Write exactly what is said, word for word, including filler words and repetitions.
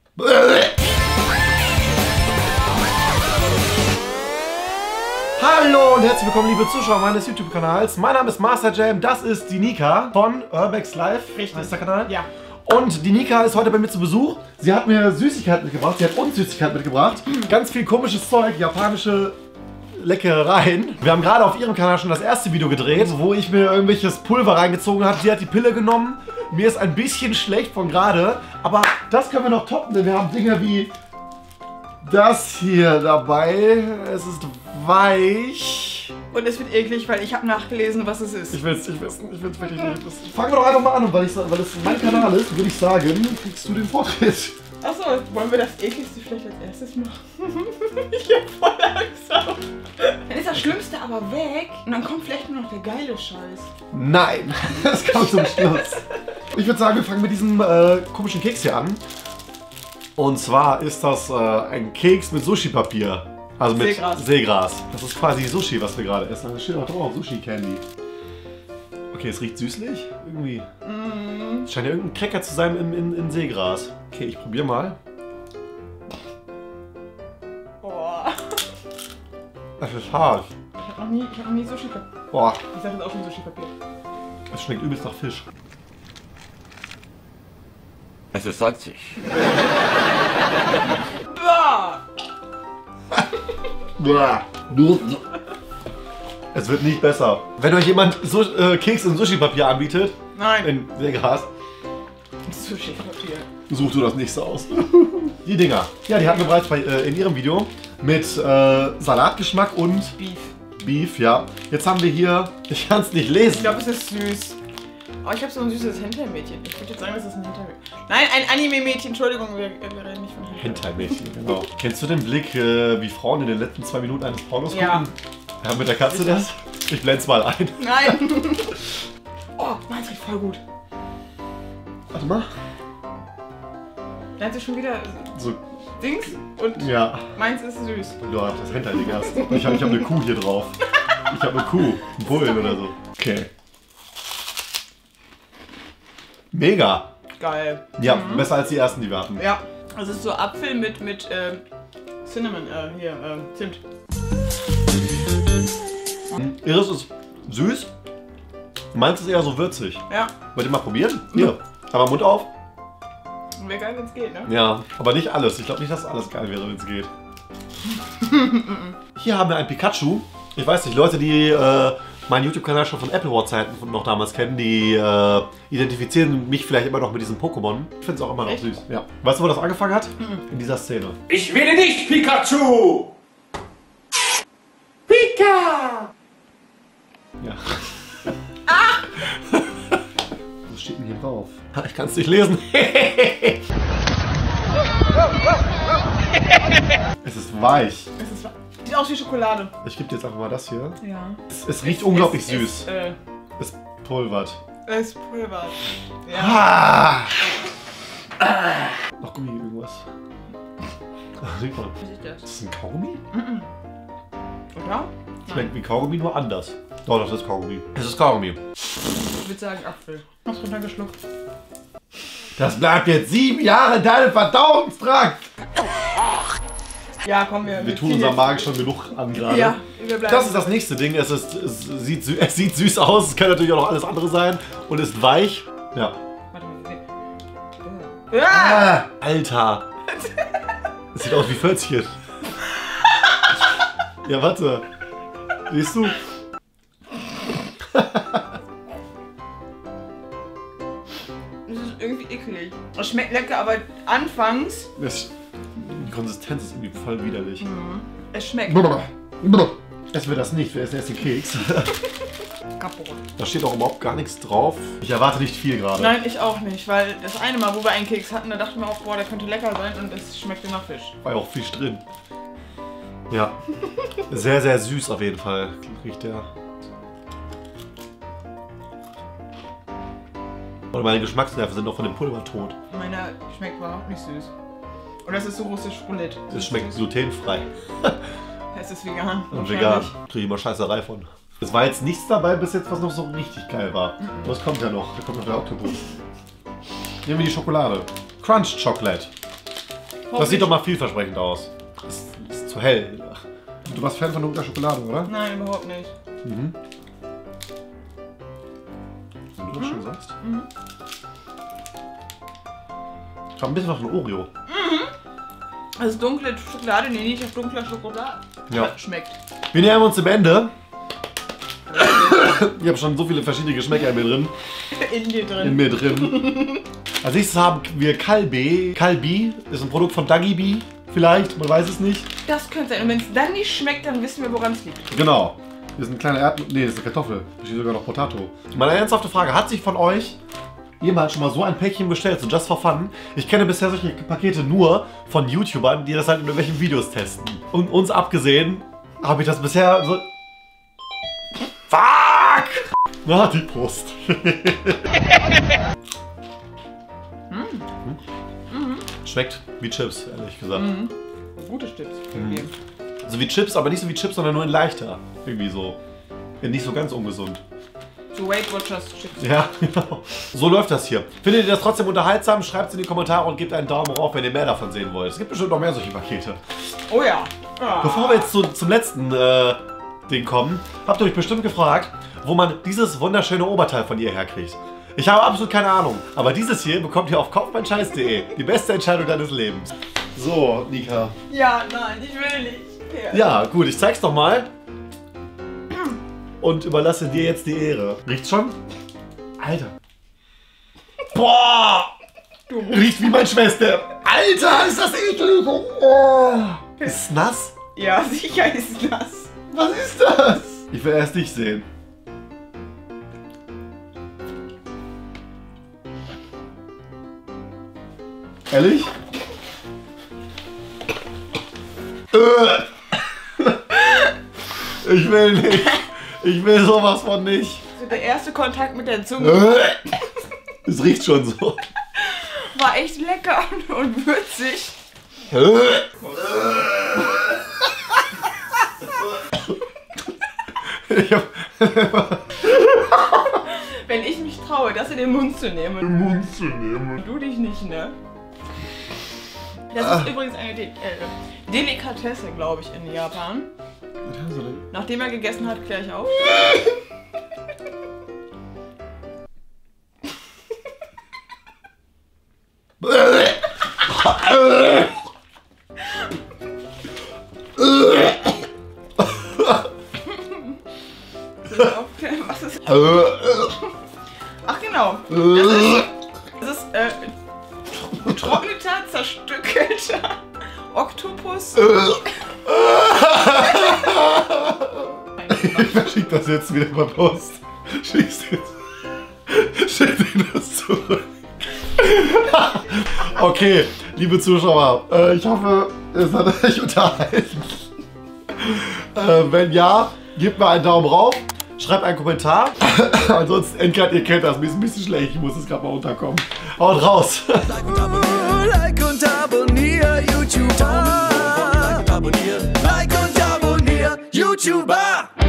Hallo und herzlich willkommen, liebe Zuschauer meines YouTube-Kanals. Mein Name ist Master Jam, das ist die Nika von Urbex Live. Richtig. Ist der Kanal? Ja. Und die Nika ist heute bei mir zu Besuch. Sie hat mir Süßigkeiten mitgebracht, sie hat uns Süßigkeiten mitgebracht. Ganz viel komisches Zeug, japanische Leckereien. Wir haben gerade auf ihrem Kanal schon das erste Video gedreht, wo ich mir irgendwelches Pulver reingezogen habe. Sie hat die Pille genommen. Mir ist ein bisschen schlecht von gerade, aber das können wir noch toppen, denn wir haben Dinge wie das hier dabei. Es ist weich. Und es wird eklig, weil ich habe nachgelesen, was es ist. Ich will es nicht wissen, ich will es wirklich nicht wissen. Fangen wir doch einfach mal an, und weil, ich, weil es mein Kanal ist, würde ich sagen, kriegst du den Vortritt. Achso, wollen wir das ekligste vielleicht als erstes machen? Ich hab voll Angst auf. Dann ist das Schlimmste aber weg und dann kommt vielleicht nur noch der geile Scheiß. Nein, das kommt zum Schluss. Ich würde sagen, wir fangen mit diesem äh, komischen Keks hier an. Und zwar ist das äh, ein Keks mit Sushi-Papier. Also mit Seegras. Seegras. Das ist quasi Sushi, was wir gerade essen. Da steht auch drauf, Sushi-Candy. Okay, es riecht süßlich. Irgendwie. Mm. Es scheint ja irgendein Cracker zu sein in, in, in Seegras. Okay, ich probiere mal. Boah. Das ist hart. Ich hab noch nie, ich hab noch nie Sushi-Papier. Boah, Ich sag jetzt auch schon Sushi-Papier. es schmeckt übelst nach Fisch. Es ist salzig. Boah. Es wird nicht besser. Wenn euch jemand so, äh, Keks in Sushi-Papier anbietet, Nein. in Seegras, Sushi-Papier. such du das nicht so aus. Die Dinger. Ja, die hatten wir bereits bei, äh, in ihrem Video mit äh, Salatgeschmack und Beef. Beef, ja. Jetzt haben wir hier, ich kann es nicht lesen. Ich glaube, es ist süß. Aber ich habe so ein süßes Hentai-Mädchen. Ich würde jetzt sagen, das ist ein Hentai-Mädchen. Nein, ein Anime-Mädchen. Entschuldigung, wir, wir reden nicht von Hentai. Hentai-Mädchen, genau. Kennst du den Blick, äh, wie Frauen in den letzten zwei Minuten eines Pornos Ja. gucken? Ja, mit der Katze das? Ich blend's mal ein. Nein. Oh, meins riecht voll gut. Warte mal. Da hat sie schon wieder So, Dings und ja. meins ist süß. Du hast das Hentai-Ding hast. Ich habe ich hab eine Kuh hier drauf. Ich habe eine Kuh. Einen Bullen oder so. Okay. Mega. Geil. Ja, Mhm. besser als die ersten, die wir hatten. Ja. Das ist so Apfel mit, mit ähm, Cinnamon, äh, hier, ähm, Zimt. Iris ist süß. Meins ist eher so würzig. Ja. Wollt ihr mal probieren? Hier. Aber Mund auf. Wäre geil, wenn es geht, ne? Ja, aber nicht alles. Ich glaube nicht, dass alles geil wäre, wenn es geht. Hier haben wir ein Pikachu. Ich weiß nicht, Leute, die äh, meinen YouTube-Kanal schon von Apple Watch-Zeiten noch damals kennen, die äh, identifizieren mich vielleicht immer noch mit diesem Pokémon. Ich finde es auch immer noch Echt? süß. Ja. Weißt du, wo das angefangen hat? In dieser Szene. Ich will nicht, Pikachu! Pika! Ja. Was steht denn hier drauf? Ich kann es nicht lesen. Es ist weich. Es ist, sieht aus wie Schokolade. Ich gebe dir jetzt einfach mal das hier. Ja. Es, es riecht unglaublich es, süß. Es, äh, Es pulvert. es pulvert. Ja. Ah! Noch Gummi irgendwas. Ach, riecht mal. Was ist das? Ist das ein Kaugummi? Oder? Schmeckt wie Kaugummi, nur anders. Doch, das ist Kaugummi. Es ist Kaugummi. Ich würde sagen Apfel. Hast runtergeschluckt. Das bleibt jetzt sieben Jahre in deinem Verdauungstrakt. Ja, komm, wir. Wir tun unserem Magen schon genug an gerade. Ja, wir bleiben. Das ist das nächste Ding. Es, ist, es, sieht, sü es sieht süß aus. Es kann natürlich auch noch alles andere sein. Und ist weich. Ja. Warte mal, nee. Ah! Ah, Alter. Es sieht aus wie Fötzchen. Ja, warte. Siehst du? Das ist irgendwie eklig. Es schmeckt lecker, aber anfangs. Das, die Konsistenz ist irgendwie voll widerlich. Es schmeckt Essen wir das nicht, wir essen erst den Keks. kaputt. Da steht auch überhaupt gar nichts drauf. Ich erwarte nicht viel gerade. Nein, ich auch nicht, weil das eine Mal, wo wir einen Keks hatten, da dachten wir auch, boah, der könnte lecker sein und es schmeckte nach Fisch. War ja auch Fisch drin. Ja. Sehr, sehr süß auf jeden Fall. Riecht der. Und meine Geschmacksnerven sind noch von dem Pulver tot. Meiner schmeckt überhaupt nicht süß. Oder es ist so russisch Roulette. Es schmeckt süß. glutenfrei. Es ist vegan. Und vegan. wahrscheinlich. Kriege ich immer Scheißerei von. Es war jetzt nichts dabei bis jetzt, was noch so richtig geil war. Was kommt ja noch? Da kommt noch der Oktopus. Nehmen wir die Schokolade. Crunch Chocolate. Das sieht doch mal vielversprechend aus. Das ist, das ist zu hell. Du warst Fan von dunkler Schokolade, oder? Nein, überhaupt nicht. Mhm. Wenn du das schon sagst. Mhm. Ich habe ein bisschen was von Oreo. Mhm. Das ist dunkle Schokolade, nee, nicht auf dunkler Schokolade. Ja. Schmeckt. Wir nähern uns dem Ende. Ich habe schon so viele verschiedene Geschmäcker in mir drin. In dir drin. In mir drin. Als nächstes haben wir Kalbi. Kalbi ist ein Produkt von Dagibee. Vielleicht, man weiß es nicht. Das könnte sein. Und wenn es dann nicht schmeckt, dann wissen wir, woran es liegt. Genau. Das ist ein kleiner Erd... Nee, das ist eine Kartoffel. Da steht sogar noch Potato. Meine ernsthafte Frage. Hat sich von euch jemand schon mal so ein Päckchen bestellt, so just for fun? Ich kenne bisher solche Pakete nur von YouTubern, die das halt in irgendwelchen Videos testen. Und uns abgesehen habe ich das bisher so... Fuck! Na, die Brust. Mhm. Schmeckt wie Chips, ehrlich gesagt. Mhm. Gute Chips. Mhm. So wie Chips, aber nicht so wie Chips, sondern nur in leichter. Irgendwie so. Nicht so ganz ungesund. So Weight Watchers Chips. Ja, genau. So läuft das hier. Findet ihr das trotzdem unterhaltsam? Schreibt es in die Kommentare und gebt einen Daumen hoch, wenn ihr mehr davon sehen wollt. Es gibt bestimmt noch mehr solche Pakete. Oh ja. Ah. Bevor wir jetzt zu, zum letzten äh, Ding kommen, habt ihr euch bestimmt gefragt, wo man dieses wunderschöne Oberteil von ihr herkriegt. Ich habe absolut keine Ahnung, aber dieses hier bekommt ihr auf kaufmeinscheiß punkt de. Die beste Entscheidung deines Lebens. So, Nika. Ja, nein, ich will nicht. Ja, ja gut, ich zeig's doch mal. Und überlasse dir jetzt die Ehre. Riecht's schon? Alter. Boah! Du. Riecht wie meine Schwester. Alter, ist das eklig. Oh. Ist es nass? Ja, sicher ist nass. Was ist das? Ich will erst dich sehen. Ehrlich? Ich will nicht. Ich will sowas von nicht. Also der erste Kontakt mit der Zunge Es riecht schon so. war echt lecker und würzig. Ich hab Wenn ich mich traue, das in den Mund zu nehmen. den Mund zu nehmen. Du dich nicht, ne? Das Ah. ist übrigens eine De äh, Delikatesse, glaube ich, in Japan. Was haben sie denn? Nachdem er gegessen hat, kläre ich auf. Was ist? Ach genau. Das ist, das ist äh, getrockneter, zerstückelter Oktopus. Ich verschick das jetzt wieder per Post. Schick's jetzt. Schick dir das zurück. Okay, liebe Zuschauer, äh, ich hoffe, es hat euch unterhalten. Äh, wenn ja, gebt mir einen Daumen rauf, schreibt einen Kommentar. Ansonsten, Endcard, ihr kennt das, mir ist ein bisschen schlecht, ich muss es gerade mal unterkommen. Haut raus! Like und abonnier, like und abonnier, YouTuber. Like und abonnier, YouTuber.